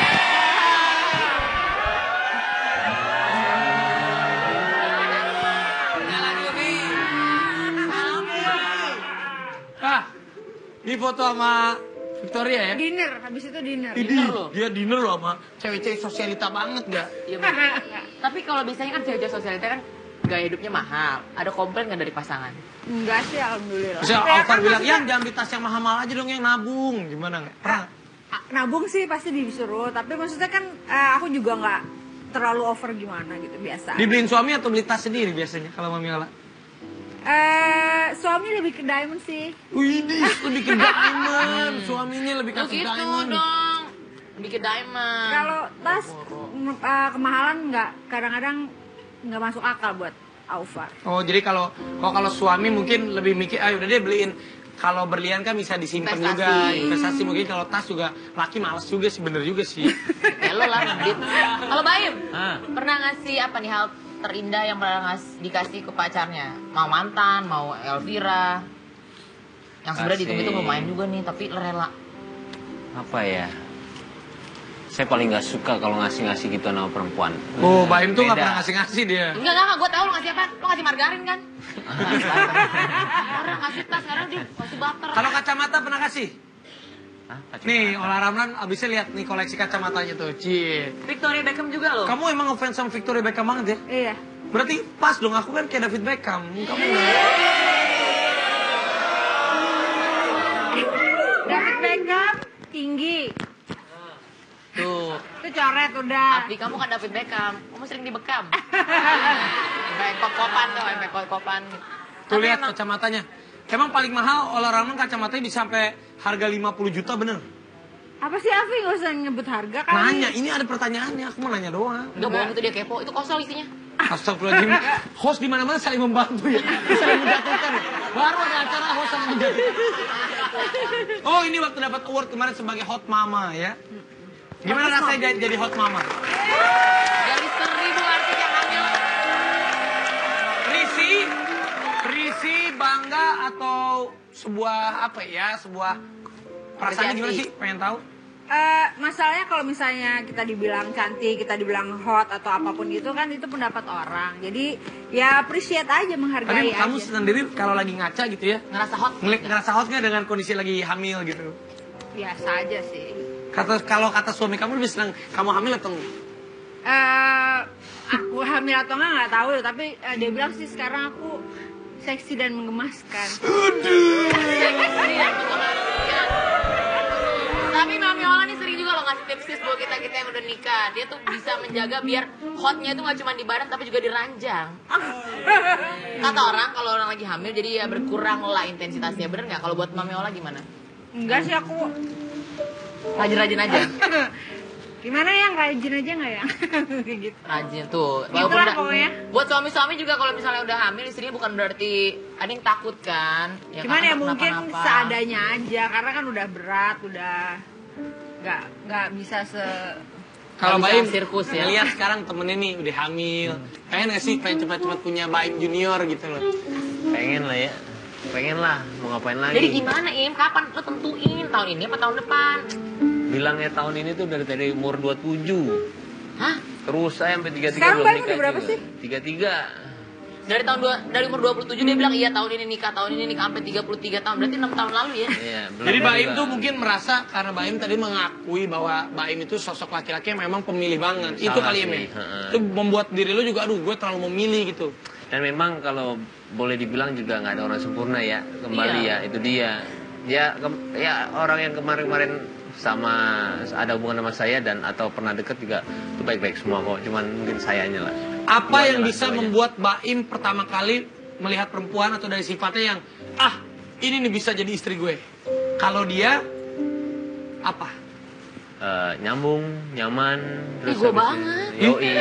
Ah, ini foto sama Victoria ya? Dinner, habis itu dinner. Dia dinner loh sama cewek-cewek sosialita banget gak? Iya, bener. Tapi kalau biasanya kan cewek-cewek sosialita kan gaya hidupnya mahal. Ada komplain nggak dari pasangan? Enggak sih, alhamdulillah. Terus Alvar bilang, ya jangan beli tas yang mahal-mahal aja dong, yang nabung. Gimana nggak? Pernah? Nabung sih pasti disuruh, tapi maksudnya kan aku juga nggak terlalu over gimana gitu, biasa. Dibeliin suami atau beli tas sendiri biasanya kalau Mami Ola? Suami lebih ke diamond sih. Wih, lebih ke diamond. Suaminya lebih Tuh kasih gitu diamond. dong. Bikin diamond. Kalau tas kemahalan nggak, kadang-kadang nggak masuk akal buat Alvar. Oh, jadi kalau suami mungkin lebih mikir, udah deh beliin. Kalau berlian kan bisa disimpan Investasi. juga, investasi mungkin. Kalau tas juga laki males juga sih, bener juga sih. Lo lah ngedit. Kalau Baim, Ah. pernah ngasih apa nih hal terindah yang pernah dikasih ke pacarnya? Mau mantan, mau Elvira. Yang sebenarnya Kasih. ditunggu itu lumayan juga nih, tapi rela. Apa ya? Saya paling nggak suka kalau ngasih-ngasih gitu sama perempuan. Oh, Baim tuh nggak Beda. pernah ngasih-ngasih dia. Enggak, gue tahu lo ngasih apa? Lo ngasih margarin kan? Orang ngasih tas, sekarang dia ngasih butter. Kalau kacamata pernah kasih? Hah, kacamata? Nih, Ola Ramlan abisnya lihat nih koleksi kacamatanya tuh. Cie. Victoria Beckham juga loh. Kamu emang ngefans sama Victoria Beckham banget ya? Iya. Berarti pas dong, aku kan kayak David Beckham. Kamu David Beckham tinggi, Tuh. itu coret udah. Tapi kamu kan David Beckham, kamu sering dibekam. Sampai kop-kopan tuh, sampai kop-kopan. tuh Tapi lihat emang- kacamatanya. Emang paling mahal Ola Ramlan kacamatanya bisa sampai harga 50 juta bener? Apa sih Afi, nggak usah nyebut harga kali. Nanya, ini ada pertanyaannya, aku mau nanya doang. Enggak bohong itu dia kepo, itu kosong isinya. Astagfirullahaladzim, host di mana-mana saling membantu ya, saling menjatuhkan. Baru ada acara host saling menjatuhkan. Oh, ini waktu dapat award kemarin sebagai hot mama ya. Gimana rasanya jadi hot mama? Dari 1000 artis yang hamil. Risi, bangga atau sebuah apa ya, sebuah perasaannya gimana sih? Pengen tahu? Masalahnya kalau misalnya kita dibilang cantik, kita dibilang hot atau apapun gitu kan itu pendapat orang. Jadi ya appreciate aja, Tapi menghargai kamu aja. sendiri kalau lagi ngaca gitu ya, Ngerasa hot. ngerasa hot nggak dengan kondisi lagi hamil gitu? Biasa aja sih. Kalau kata suami kamu lebih senang kamu hamil atau enggak? Aku hamil atau nggak tahu, tapi dia bilang sih sekarang aku seksi dan menggemaskan. Tapi Mami Ola nih sering juga loh ngasih tips-tips buat kita-kita yang udah nikah. Dia tuh bisa menjaga biar hotnya itu gak cuma di badan tapi juga di ranjang. Kata orang kalau orang lagi hamil jadi ya berkurang lah intensitasnya. Bener nggak? Kalau buat Mami Ola gimana? Enggak sih aku. Rajin-rajin aja. Gimana yang rajin aja nggak ya? Kayak gitu. Rajin tuh. Itulah pokoknya. Buat suami-suami juga kalau misalnya udah hamil istrinya bukan berarti ada yang takut kan. Ya, Cuman karena ya mungkin kenapa-napa. seadanya aja, karena kan udah berat, udah nggak bisa Kalau Nggak bisa Baim sirkus ya. lihat sekarang temennya nih udah hamil, pengen gak sih pengen cepat-cepat punya Baim junior gitu loh? Pengen lah ya. Pengen lah, mau ngapain lagi? Jadi gimana Im? Kapan lo tentuin? Tahun ini apa tahun depan? Bilangnya tahun ini tuh dari umur 27. Hah? Terus saya sampai 33 Sekarang belum Baim nikah udah berapa juga. sih? 33. Dari umur 27 dia bilang iya tahun ini nikah sampai 33 tahun. Berarti 6 tahun lalu ya. Iya, Jadi Baim tuh mungkin merasa karena Baim tadi mengakui bahwa Baim itu sosok laki-laki yang memang pemilih banget. Itu Salah kali ya, sih, Men. heeh. Itu membuat diri lu juga, aduh gue terlalu memilih gitu. Dan memang kalau boleh dibilang juga nggak ada orang sempurna ya. Kembali Iya. ya, itu dia. Ya orang yang kemarin-kemarin sama ada hubungan sama saya dan atau pernah deket juga itu baik-baik semua kok. Cuman mungkin sayanya lah. Apa yang Duanya lah, bisa duanya. membuat Baim pertama kali melihat perempuan atau dari sifatnya yang ini nih bisa jadi istri gue? Kalau dia apa? Nyambung, nyaman, terus Ih, gua habis banget. itu- Yoi.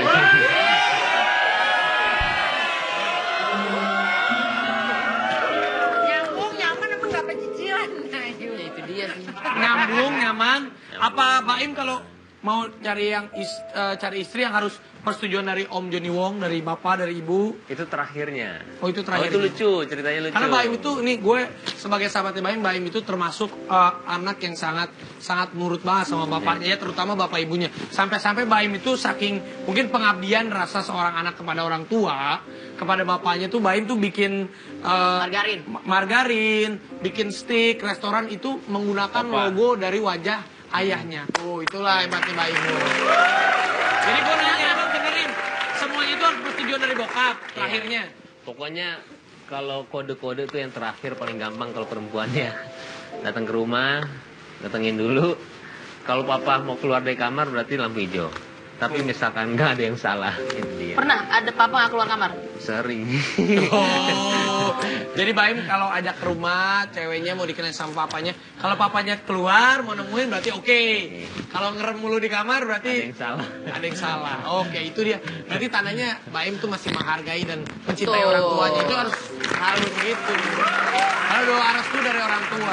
Nyambung, nyaman emang gak pecicilan. Nah, Ya itu dia sih. Nyambung, nyaman. Apa Baim kalau mau cari cari istri yang harus persetujuan dari Om Joni Wong, dari bapak, dari ibu? Itu terakhirnya. Oh itu terakhir. itu lucu, ceritanya lucu. Karena Baim itu, nih gue sebagai sahabatnya Baim itu termasuk anak yang sangat nurut banget sama bapaknya, ya terutama bapak ibunya. Sampai-sampai Baim itu saking mungkin pengabdian rasa seorang anak kepada orang tua, kepada bapaknya tuh Baim tuh bikin margarin, bikin steak, restoran itu menggunakan logo dari wajah ayahnya. Oh itulah hebatnya Baim. Jadi gue nanya, bang benerin, semuanya itu harus persetujuan dari bokap terakhirnya. Pokoknya kalau kode-kode itu yang terakhir paling gampang kalau perempuannya datang ke rumah, datengin dulu. Kalau papa mau keluar dari kamar berarti lampu hijau. Tapi misalkan nggak ada yang salah, itu dia. Pernah ada papa nggak keluar kamar? Sering. Oh, jadi Baim kalau ajak ke rumah, ceweknya mau dikenal sama papanya. Kalau papanya keluar mau nemuin berarti oke. Kalau ngerem mulu di kamar Ada berarti yang salah. ada yang salah. Oke, itu dia. Berarti tandanya Baim tuh masih menghargai dan mencintai Betul. orang tuanya. Itu harus gitu. Harus doa restu dari orang tua.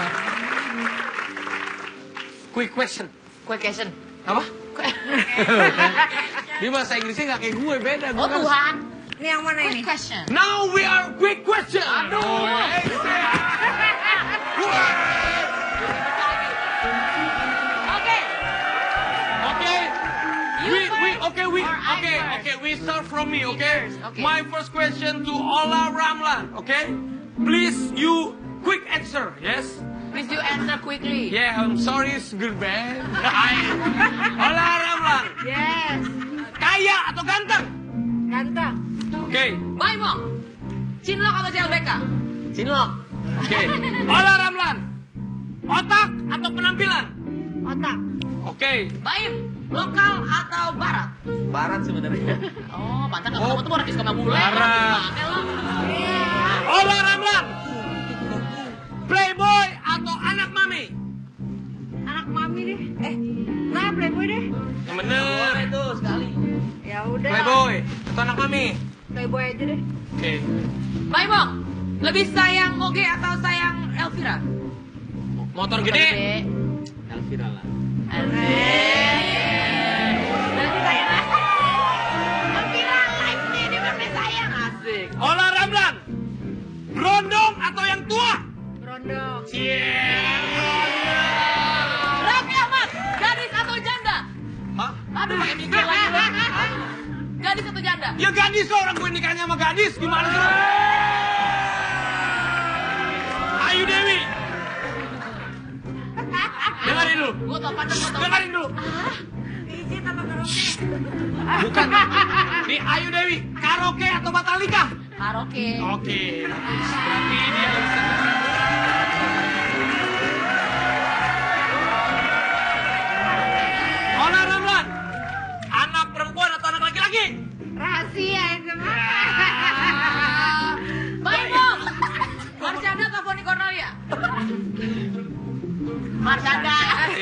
Quick question. Question. Apa? Di bahasa Inggrisnya nggak kayak gue, beda. Gue Oh kan- Tuhan. Ini yang mana ini? Question. Now we are quick question. Aduh. Oke. Okay. You first. We start from me, okay? Okay. My first question to Ola Ramlan, okay? Please, you quick answer, yes? Please you answer quickly. Yeah, I'm sorry, it's good, man. Ola Ramlan, Yes. kaya atau ganteng? Ganteng. Okay, Bye Mom. Cinlok atau CLBK? Cinlok. okay. Ola Ramlan, otak atau penampilan? Otak. Okay. Baim. Lokal atau barat? Barat sebenarnya. Oh, pantas kamu tuh orang suka bule. Barat. Gimana lo? Ola Ramlan, playboy atau anak mami? Anak mami deh. Nah playboy deh. Yang bener. Itu sekali. Ya udah. Playboy atau anak mami? Playboy aja deh. Oke. Baim Mom. Lebih sayang Oge atau sayang Elvira? Motor gede. Elvira lah. Berarti sayang Elvira live nih, dia berarti sayang. Asik. Ola Ramlan, berondong atau yang tua? Berondong. Raffi Ahmad, gadis atau janda? Hah? Aduh, pakai mikir lagi lo. Gadis atau janda? Ya gadis kok, orang gue nikahnya sama gadis. Gimana sih? Ayu Dewi. Dengarin dulu. Gue tau pantas, gue tau. Dengarin dulu. Izin apa karaoke? Bukan. Di Ayu Dewi, karaoke atau batal nikah? Karaoke. Oke. Berarti dia bisa. Ola Ramlan, anak perempuan atau anak laki-laki? Rahasia itu mah. Baik, Bang. Marcanda atau Foni Cornelia? Marcanda.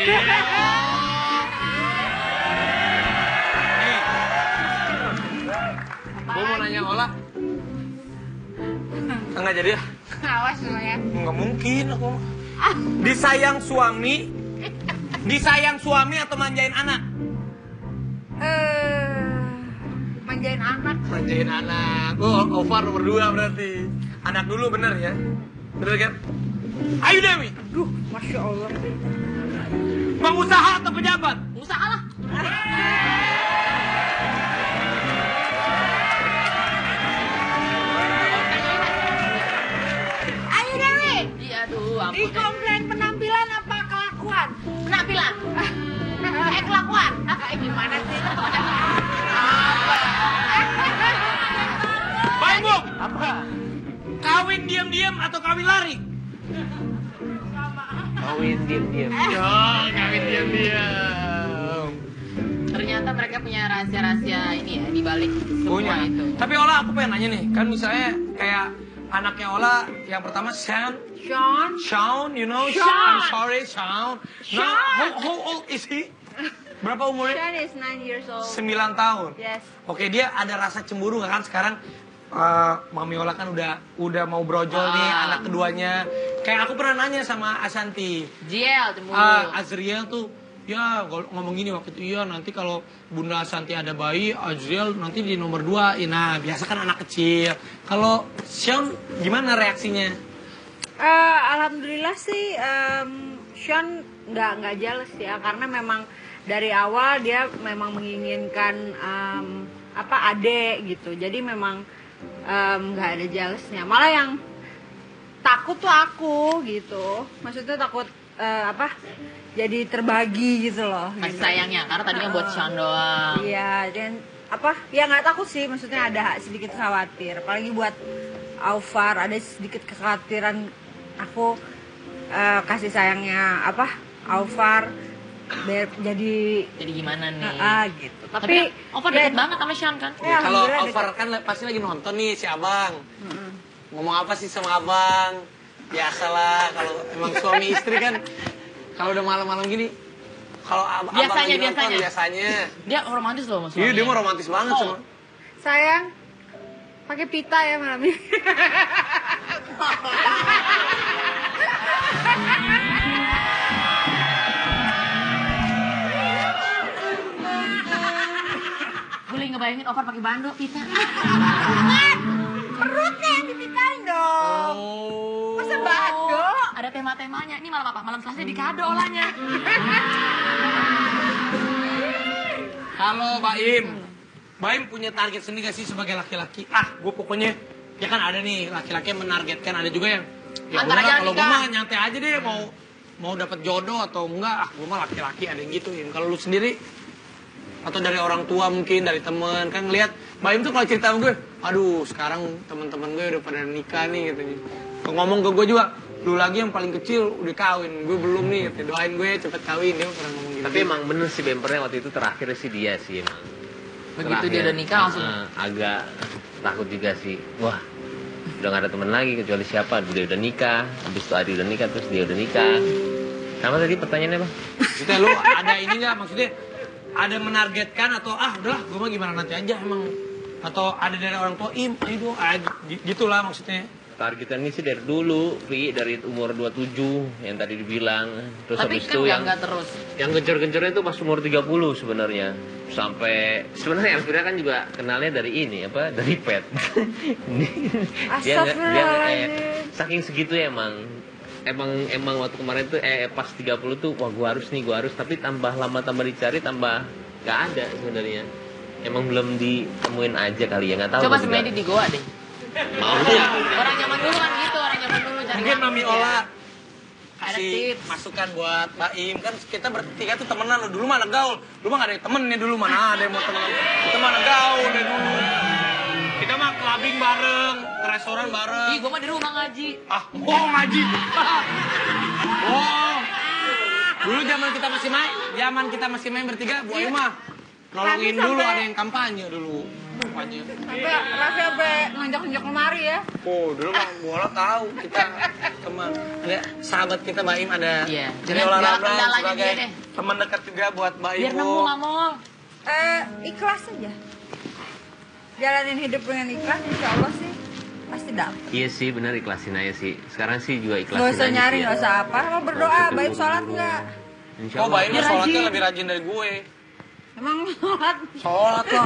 Gue mau nanya Ola. Enggak jadi ya? Awas lo ya. Enggak mungkin aku. Disayang suami atau manjain anak? Manjain anak. Manjain anak. Oh, Ovar nomor 2 berarti. Anak dulu bener ya? Bener kan? Ayu Dewi, Duh, Masya Allah. pengusaha atau pejabat? Usaha lah. ampun. Di komplain penampilan apa kelakuan? Penampilan. Kelakuan. Gimana sih? Baik, Bu. Apa? Kawin diam-diam atau kawin lari? Kawin diam-diam. Yo, kawin diam-diam. Ternyata mereka punya rahasia-rahasia ini ya di balik semua Punya. itu. Tapi Ola, aku pengen nanya nih, kan misalnya kayak anaknya Ola yang pertama Sean, you know, Sean. I'm sorry, Sean. Now, how old is he? Berapa umurnya? Sean is 9 years old. 9 tahun. Yes. Oke, dia ada rasa cemburu nggak kan sekarang? Mami Ola kan udah mau brojol nih anak keduanya. Kayak aku pernah nanya sama Ashanti. Jiel cemburu. Azriel tuh ya ngomong gini waktu itu, iya nanti kalau Bunda Ashanti ada bayi, Azriel nanti di nomor 2. Nah, biasa kan anak kecil. Kalau Sean gimana reaksinya? Alhamdulillah sih Sean nggak jealous ya, karena memang dari awal dia memang menginginkan adik gitu. Jadi memang nggak ada jealousnya. Malah yang takut tuh aku gitu. Maksudnya takut jadi terbagi gitu loh. Kasih Gitu. sayangnya karena tadinya buat Sean doang. Iya, dan ya nggak takut sih, maksudnya ada sedikit khawatir, apalagi buat Aufar ada sedikit kekhawatiran aku kasih sayangnya Aufar jadi gimana nih? gitu. Tapi Opa deket banget sama Sean kan? Ya, Kalau alhamdulillah Alvar kan pasti lagi nonton nih si Abang. Ngomong apa sih sama Abang? Biasalah kalau emang suami istri kan kalau udah malam-malam gini, kalau Abang lagi nonton biasanya. Dia romantis loh mas. Iya, dia mah romantis banget sama. sayang pakai pita ya malam ini. Gue lagi ngebayangin Opa pakai bando pita. Perutnya yang dipitain dong. Masa bado? Ada tema-temanya. Ini malam apa? Malam Selasa di kado olahnya. Kalau Baim punya target sendiri gak sih sebagai laki-laki? Gue pokoknya ya kan ada nih laki-laki yang menargetkan, ada juga yang ya Antara udah, yang kalau gue nikah. mah nyantai aja deh mau dapat jodoh atau enggak, gue mah laki-laki ada yang gituin. Kalau lu sendiri atau dari orang tua mungkin dari temen kan ngelihat Baim tuh kalau cerita sama gue, aduh sekarang teman-teman gue udah pada nikah nih katanya. Ngomong ke gue juga, lu lagi yang paling kecil udah kawin, gue belum nih, katanya. Doain gue cepet kawin, dia pernah ngomong gitu. Tapi emang bener sih bempernya waktu itu terakhir sih dia sih emang. Begitu dia udah nikah langsung. Agak takut juga sih. Wah, udah gak ada teman lagi kecuali siapa? Dia udah nikah, habis itu Adi udah nikah, terus dia udah nikah. Sama tadi pertanyaannya Bang? Maksudnya lu ada ini nggak? Maksudnya ada menargetkan atau udahlah gue mah gimana nanti aja emang, atau ada dari orang tua ayo gitulah maksudnya. Targetannya sih dari dulu, dari umur 27 yang tadi dibilang. Terus Tapi habis kan itu nggak terus. yang gencar-gencarnya itu pas umur 30 sebenarnya. Sampai sebenarnya Elvira kan juga kenalnya dari ini dari pet. dia saking segitu ya emang waktu kemarin tuh pas 30 tuh wah gua harus tapi tambah lama tambah dicari tambah nggak ada sebenarnya. Emang belum ditemuin aja kali ya, nggak tahu. Coba semedi di Goa deh. Mau ya? Orang zaman dulu kan gitu, orang zaman dulu cari. Mungkin Mami Ola Ada kasih tips. masukan buat Baim, kan kita bertiga tuh temenan lo dulu, mana gaul, lu mah gak ada yang temennya dulu, mana ada yang mau temenan, kita mana gaul dari dulu, kita mah clubbing bareng, ke restoran bareng. Ih, gue mah di rumah ngaji. Bohong ngaji. Bohong. Dulu zaman kita masih main bertiga, Bu Ayu mah nolongin dulu, ada yang kampanye dulu. Kampanye. Sampai nonjok-nonjok lemari ya. Dulu mah bola tahu kita teman. Ada sahabat kita Baim, ada Iya. Jadi Jangan olahraga kendalanya sebagai dia deh. teman dekat juga buat Baim. Biar nemu nggak mau. Ikhlas aja. Jalanin hidup dengan ikhlas, insya Allah sih pasti dapet. Iya sih benar, ikhlasin aja sih. Sekarang sih juga ikhlasin Gak usah aja nyari, sih ya. gak usah apa. Mau berdoa, baik sholat nggak? Insya Oh Allah. Baim mah sholatnya lebih rajin dari gue. Emang sholat? Sholat lah.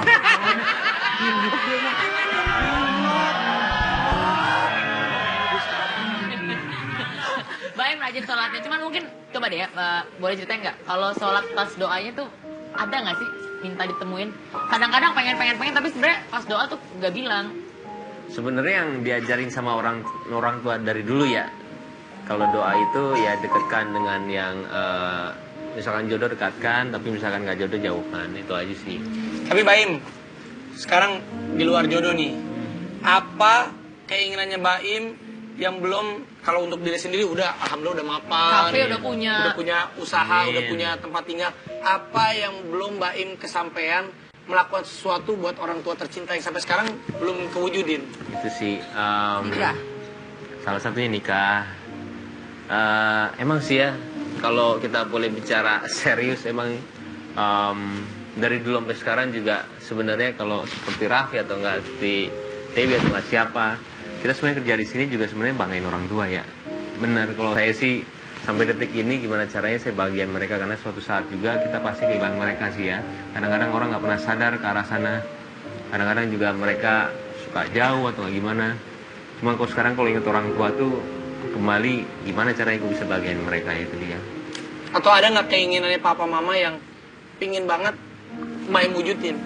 Baim rajin sholatnya, cuman mungkin coba deh ya, boleh ceritain nggak? Kalau sholat pas doanya tuh ada nggak sih minta ditemuin? Kadang-kadang pengen, tapi sebenarnya pas doa tuh nggak bilang. Sebenarnya yang diajarin sama orang tua dari dulu ya, kalau doa itu ya dekatkan dengan yang misalkan jodoh dekatkan, tapi misalkan nggak jodoh jauhkan, itu aja sih. Tapi Baim, sekarang di luar jodoh nih, apa keinginannya Baim yang belum, kalau untuk diri sendiri udah alhamdulillah udah mapan, Kafe udah punya usaha, Amin. udah punya tempat tinggal. Apa yang belum Baim kesampaian melakukan sesuatu buat orang tua tercinta yang sampai sekarang belum kewujudin? Itu sih Nikah. salah satunya nikah. Emang sih ya, kalau kita boleh bicara serius, emang dari dulu sampai sekarang juga sebenarnya kalau seperti Raffi atau enggak seperti Dewi atau enggak siapa, kita sebenarnya kerja di sini juga sebenarnya banggain orang tua ya. Benar, kalau saya sih sampai detik ini gimana caranya saya bahagian mereka, karena suatu saat juga kita pasti kehilangan mereka sih ya. Kadang-kadang orang nggak pernah sadar ke arah sana. Kadang-kadang juga mereka suka jauh atau nggak gimana. Cuma kalau sekarang kalau ingat orang tua tuh kembali, gimana caranya gue bisa bahagian mereka, itu dia. Atau ada nggak keinginannya papa mama yang pingin banget Baim wujudin?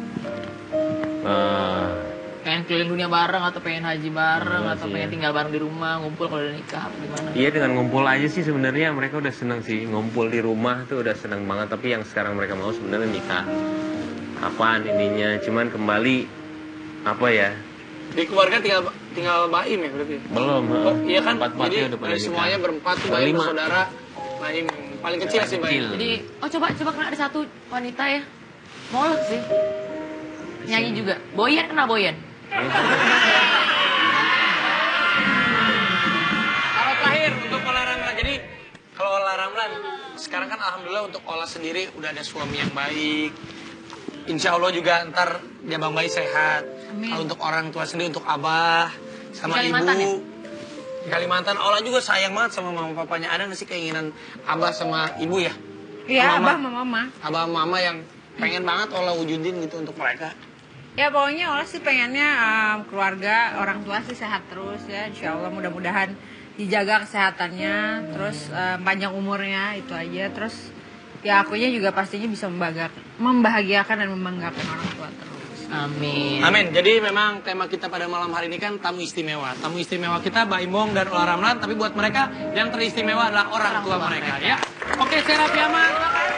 Pengen keliling dunia bareng atau pengen haji bareng Iya atau sih, pengen ya. tinggal bareng di rumah, ngumpul kalau udah nikah apa gimana? Iya, dengan ngumpul aja sih sebenarnya mereka udah seneng sih. Ngumpul di rumah tuh udah seneng banget. Tapi yang sekarang mereka mau sebenarnya nikah. Apaan ininya? Cuman kembali apa ya? Di keluarga tinggal Baim ya berarti? Belum. Oh, iya kan? Empat-empatnya Jadi udah pada dari nikah. semuanya berempat tuh Baim Berlima. bersaudara. Baim paling kecil sih Baim. Kecil. Jadi, coba kena ada satu wanita ya. Molek sih. Nyanyi juga. Boyen, kena Boyen. Kalau terakhir untuk Ola Ramlan, jadi kalau Ola Ramlan sekarang kan alhamdulillah untuk Ola sendiri udah ada suami yang baik. Insya Allah juga ntar dia Bang Bayi sehat. Kalau untuk orang tua sendiri, untuk abah sama Di Kalimantan ibu di Kalimantan, Ola juga sayang banget sama mama papanya. Ada nggak sih keinginan abah sama ibu ya? Iya, Mama. abah sama mama. Abah sama mama yang pengen banget Ola wujudin gitu untuk mereka. Ya pokoknya Ola sih pengennya keluarga orang tua sih sehat terus ya, insya Allah mudah-mudahan dijaga kesehatannya, terus panjang umurnya, itu aja. Terus ya akunya juga pastinya bisa membahagiakan dan membanggakan orang tua terus. Amin. Amin. Jadi memang tema kita pada malam hari ini kan tamu istimewa. Tamu istimewa kita Baim Bong dan Ola Ramlan, tapi buat mereka yang teristimewa adalah orang tua mereka ya. Oke, saya Raffi Ahmad.